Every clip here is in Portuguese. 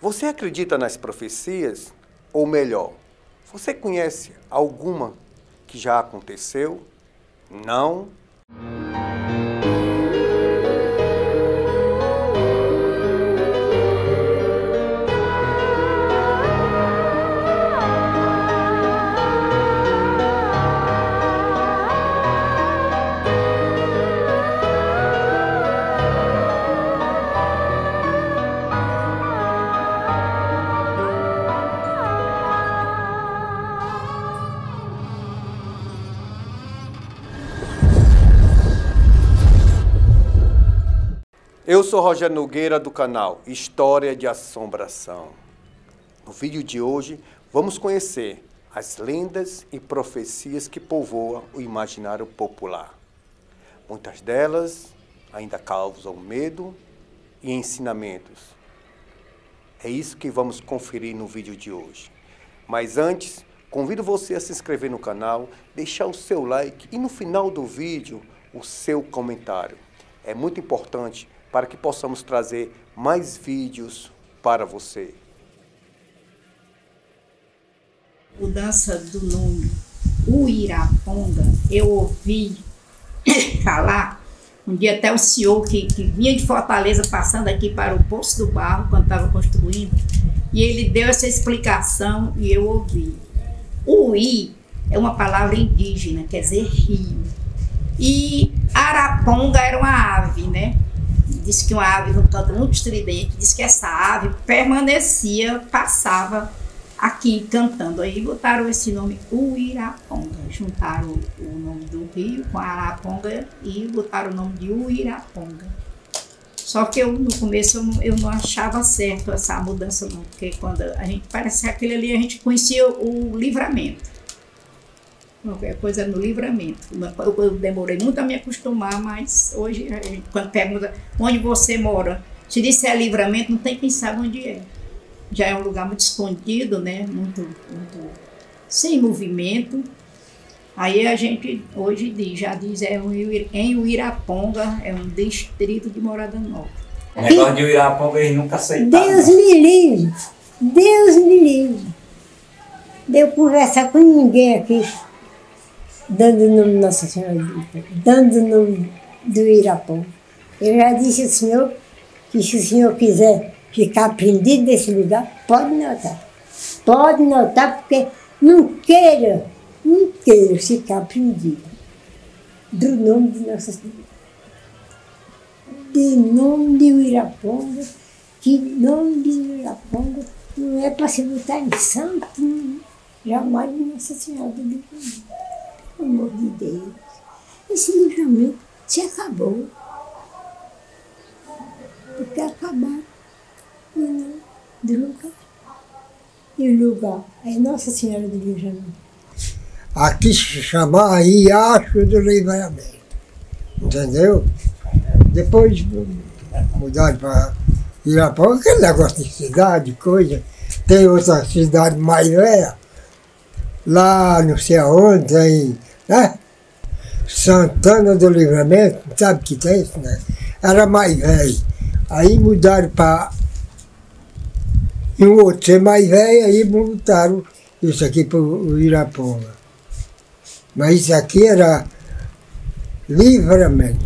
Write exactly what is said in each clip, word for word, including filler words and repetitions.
Você acredita nas profecias? Ou melhor, você conhece alguma que já aconteceu? Não? Eu sou Rogério Nogueira do canal História de Assombração. No vídeo de hoje vamos conhecer as lendas e profecias que povoam o imaginário popular. Muitas delas ainda causam medo e ensinamentos. É isso que vamos conferir no vídeo de hoje. Mas antes, convido você a se inscrever no canal, deixar o seu like e no final do vídeo o seu comentário. É muito importante para que possamos trazer mais vídeos para você. Mudança do nome Uiraponga, eu ouvi falar, um dia até o senhor que, que vinha de Fortaleza passando aqui para o Poço do Barro, quando estava construindo, e ele deu essa explicação e eu ouvi. Uí é uma palavra indígena, quer dizer rio, e Araponga era uma ave, né? Diz que uma ave no canto muito estridente, diz que essa ave permanecia, passava aqui cantando. Aí botaram esse nome Uiraponga, juntaram o nome do rio com a Araponga e botaram o nome de Uiraponga. Só que eu no começo eu não, eu não achava certo essa mudança não, porque quando a gente, parece que aquele ali a gente conhecia o Livramento. Qualquer coisa no Livramento. Eu, eu demorei muito a me acostumar, mas hoje, quando pergunta onde você mora, se disser Livramento, não tem quem sabe onde é. Já é um lugar muito escondido, né? Muito, muito sem movimento. Aí a gente hoje diz, já diz, é um, em Uiraponga, é um distrito de Morada Nova. O negócio de Uiraponga eles nunca aceitaram. Deus me livre, Deus me livre. De eu conversar com ninguém aqui, dando o nome de Nossa Senhora, dando o nome do Uiraponga. Eu já disse ao senhor que se o senhor quiser ficar aprendido desse lugar, pode notar. Pode notar, porque não queira, não queira ficar aprendido do nome de Nossa Senhora. De nome de Uiraponga, que nome de Uiraponga não é para se botar em santo, não. Jamais de Nossa Senhora do Livramento. Pelo amor de Deus, esse livramento se acabou. Porque acabaram o nome do lugar. E o lugar é Nossa Senhora do Livramento. Aqui se chama Riacho do Livramento. Entendeu? Depois mudaram para Uiraponga, aquele negócio de cidade, coisa. Tem outra cidade mais velha. Lá não sei aonde, tem, né? Santana do Livramento, sabe que tem isso, né? Era mais velho. Aí mudaram para um outro ser mais velho, aí mudaram isso aqui para o Uiraponga. Mas isso aqui era Livramento.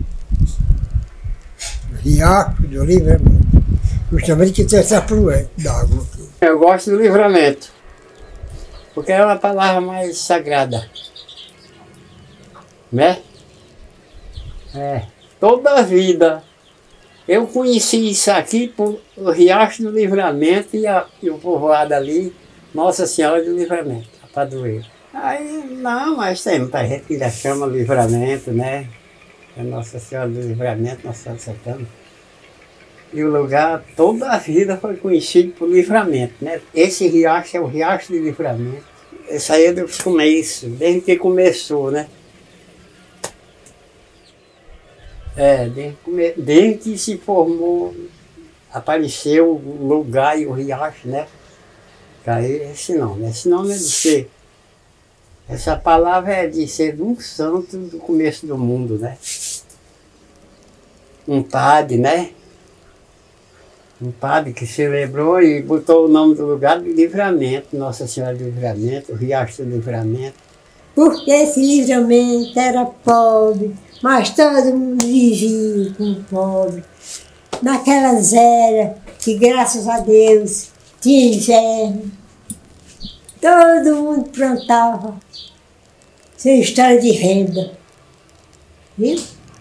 Riacho do Livramento. Justamente que tem essa fluente d'água aqui. Eu gosto do Livramento, porque é uma palavra mais sagrada, né? É, toda a vida eu conheci isso aqui por o Riacho do Livramento e, a, e o povoado ali, Nossa Senhora do Livramento, a padroeira. Aí, não, mas tem muita gente que já chama Livramento, né? É Nossa Senhora do Livramento, Nossa Senhora de Santana. E o lugar, toda a vida foi conhecido por Livramento, né? Esse riacho é o Riacho de Livramento. Isso aí é do começo, desde que começou, né? É, desde, come... desde que se formou, apareceu o lugar e o riacho, né? Aí esse nome, esse nome é de ser. Essa palavra é de ser um santo do começo do mundo, né? Um padre, né? um padre que celebrou e botou o nome do lugar de Livramento, Nossa Senhora do Livramento, o Riacho do Livramento. Porque esse Livramento era pobre, mas todo mundo vivia com o pobre. Naquelas eras que, graças a Deus, tinha inverno, todo mundo plantava, sem história de renda. Viu?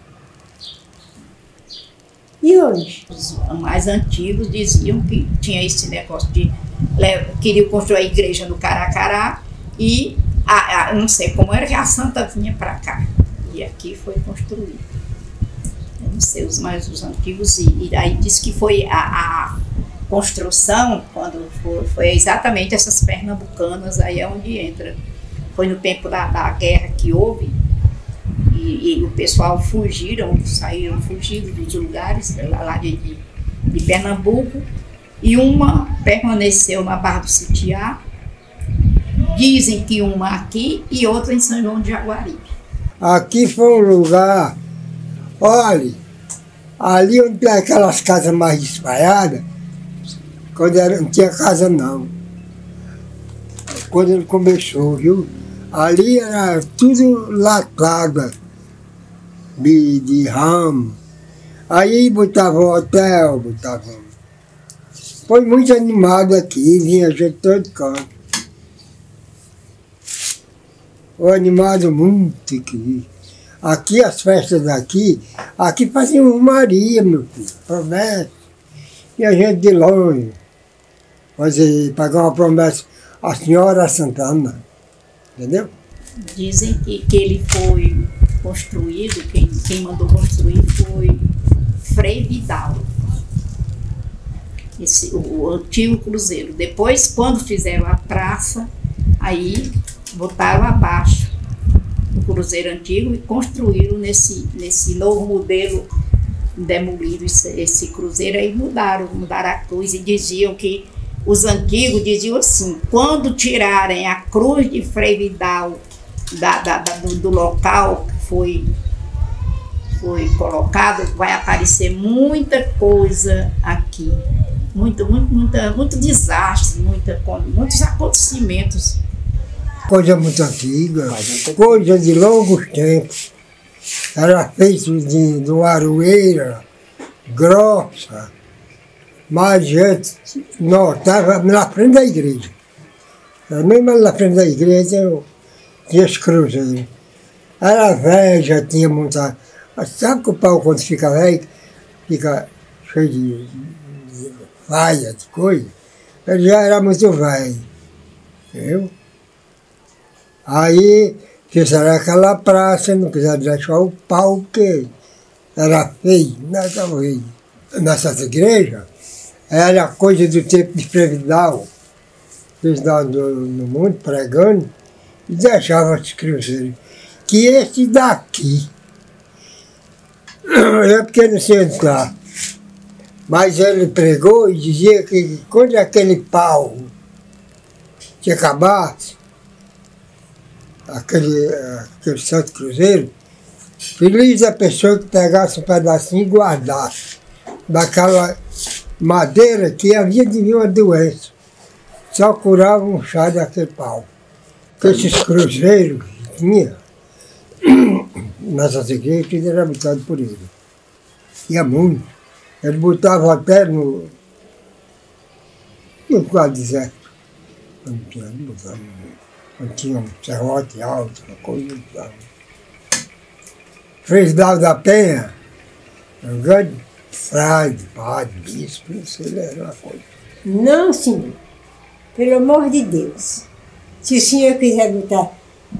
E hoje? Os mais antigos diziam que tinha esse negócio de... queriam construir a igreja no Caracará e, a, a, não sei como era, que a Santa vinha para cá. E aqui foi construído. Eu não sei, os mais os antigos. E, e aí diz que foi a, a construção, quando foi, foi exatamente essas pernambucanas, aí é onde entra. Foi no tempo da, da guerra que houve. E, e o pessoal fugiram, saíram fugidos dos lugares lá de, de, de Pernambuco, e uma permaneceu na Barra do Sitiá, dizem que uma aqui e outra em São João de Jaguaribe. Aqui foi um lugar, olha, ali onde tem aquelas casas mais espalhadas, quando era, não tinha casa não, quando ele começou, viu? Ali era tudo lacrado, de, de ramo. Aí botava um hotel, botava... Foi muito animado aqui, vinha gente de todo canto. Foi animado muito aqui. Aqui, as festas daqui, aqui faziam Maria, meu filho, promessa. E a gente de longe, fazer, pagar uma promessa à Senhora Santana. Entendeu? Dizem que, que ele foi construído, quem, quem mandou construir foi Frei Vidal, esse, o, o antigo cruzeiro. Depois, quando fizeram a praça, aí botaram abaixo o cruzeiro antigo e construíram nesse, nesse novo modelo demolido esse, esse cruzeiro, aí mudaram, mudaram a cruz e diziam que os antigos diziam assim: quando tirarem a cruz de Frei Vidal da, da, da, do, do local que foi, foi colocado, vai aparecer muita coisa aqui. Muito, muito, muita, muito desastre, muita, muitos acontecimentos. Coisa muito antiga, coisa de longos tempos. Era feito de, de uma aroeira grossa. Mas gente notava na frente da igreja. Mesmo na frente da igreja eu tinha os cruzeiros. Era velho, já tinha muita... Sabe que o pau quando fica velho, fica cheio de, de faia, de coisa? Ele já era muito velho. Entendeu? Aí fizeram aquela praça, não quiseram deixar o pau, porque era feio, não era feio. Nessas igrejas, era coisa do tempo de Frei Vidal, eles davam no mundo pregando e deixavam os cruzeiros. Que esse daqui, é porque não sei onde está, mas ele pregou e dizia que quando aquele pau se acabasse, aquele, aquele Santo Cruzeiro, feliz a pessoa que pegasse um pedacinho e guardasse daquela madeira que havia de vir uma doença. Só curava um chá daquele pau. Esses cruzeiros que tinha nessas igrejas, tudo era habitado por ele. Tinha muito. Ele botava até no, no quadro deserto. Não tinha, não botava, não tinha um serrote alto, uma coisa, não botava. Frei Vidal da Penha, um grande frade, padre, bispo, não sei, ele era uma coisa. Não, senhor. Pelo amor de Deus. Se o senhor quiser botar,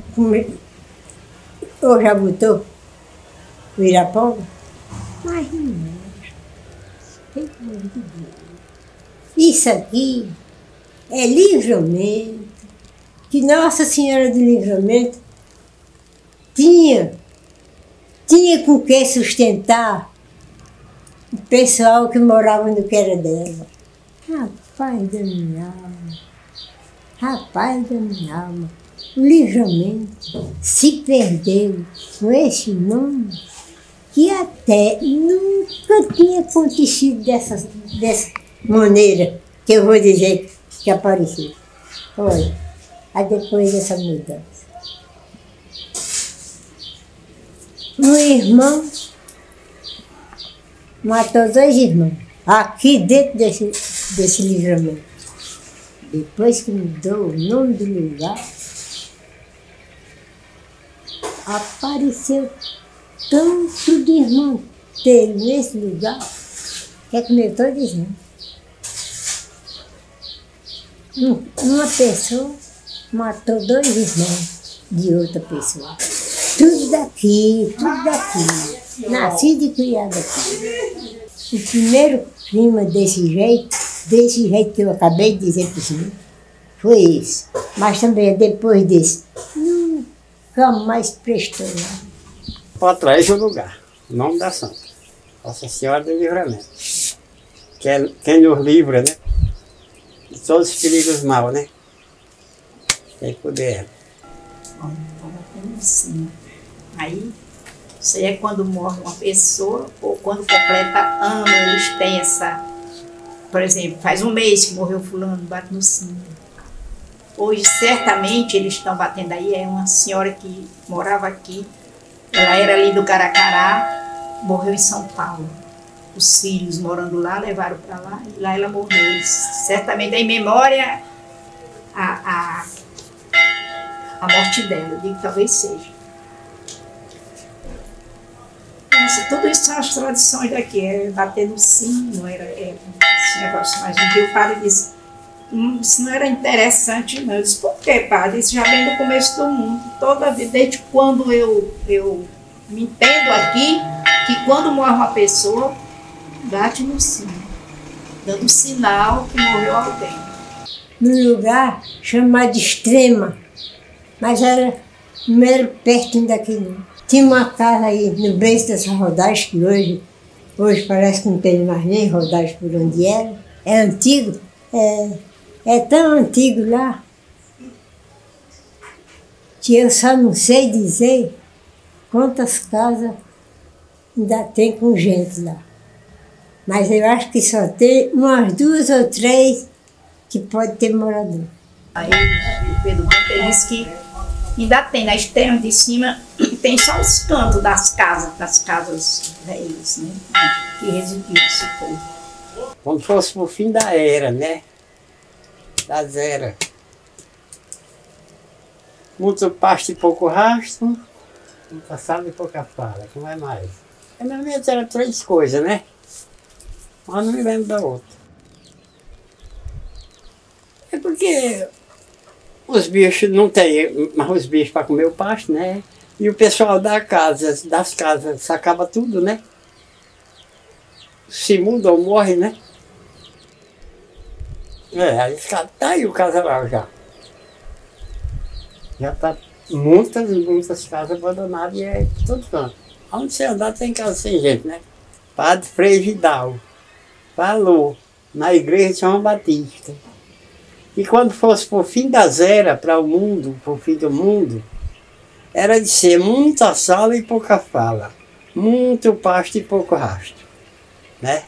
ou já botou, o Iraponga, mas não é. Pelo amor de Deus. Isso aqui é livramento, que Nossa Senhora do Livramento tinha, tinha com que sustentar o pessoal que morava no que era dela. Rapaz da minha alma, rapaz da minha alma, o livramento se perdeu com esse nome que até nunca tinha acontecido dessa, dessa, maneira que eu vou dizer que apareceu. Olha, aí depois dessa mudança. Um irmão matou dois irmãos, aqui dentro desse, desse livramento. Depois que mudou o nome do lugar, apareceu tanto de irmão dele nesse lugar, que é como eu estou dizendo. Um, uma pessoa matou dois irmãos de outra pessoa. Tudo daqui, tudo daqui. Nascido e criado aqui. O primeiro clima desse jeito, desse jeito que eu acabei de dizer para o senhor, foi esse. Mas também depois desse, nunca mais prestou nada. Para trás do lugar, o nome da santa, Nossa Senhora do Livramento. Que é quem nos livra, né? De todos os perigos maus, né? Tem poder. Olha, estava tendo sim. Aí, isso aí é quando morre uma pessoa, ou quando completa ano, eles têm essa... Por exemplo, faz um mês que morreu fulano, bate no sino. Hoje, certamente, eles estão batendo aí, é uma senhora que morava aqui, ela era ali do Caracará, morreu em São Paulo. Os filhos morando lá, levaram para lá, e lá ela morreu. Certamente é em memória a, a, a morte dela, eu digo que talvez seja. Nossa, tudo isso são as tradições daqui, é bater no sino, era, era esse negócio. Mas um dia o padre disse, hum, isso não era interessante não. Eu disse, por quê, padre? Isso já vem do começo do mundo, toda a vida, desde quando eu, eu me entendo aqui, que quando morre uma pessoa, bate no sino, dando sinal que morreu alguém. Num lugar chamado Extrema, mas era, não era perto daqui não. Tinha uma casa aí no berço dessa rodagem, que hoje, hoje parece que não tem mais nem rodagem por onde era. É antigo, é, é tão antigo lá, que eu só não sei dizer quantas casas ainda tem com gente lá. Mas eu acho que só tem umas duas ou três que pode ter morador. Aí o Pedro Branco disse que ainda tem, na extrema de cima, tem só os cantos das casas, das casas velhas, né? Que residiu esse povo. Quando fosse pro fim da era, né? Das eras. Muito pasto e pouco rastro, muita sala e pouca fala, não é mais. É mesmo, eram três coisas, né? Mas não me lembro da outra. É porque os bichos não tem mais os bichos para comer o pasto, né? E o pessoal da casa, das casas sacava tudo, né? Se muda ou morre, né? É, aí tá aí o casal já. Já tá muitas, muitas casas abandonadas e é tudo canto. Onde você andar tem casa sem gente, né? Padre Frei Vidal falou na igreja de São Batista. E quando fosse por fim das eras para o mundo, por fim do mundo, era de ser muita sala e pouca fala, muito pasto e pouco rastro, né?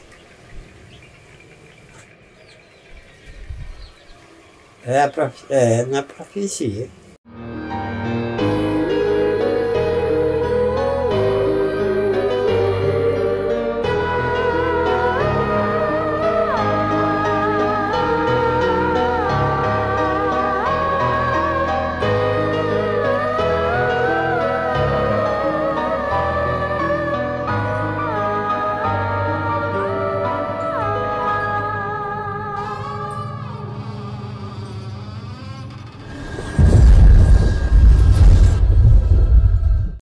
É, a prof... é na profecia.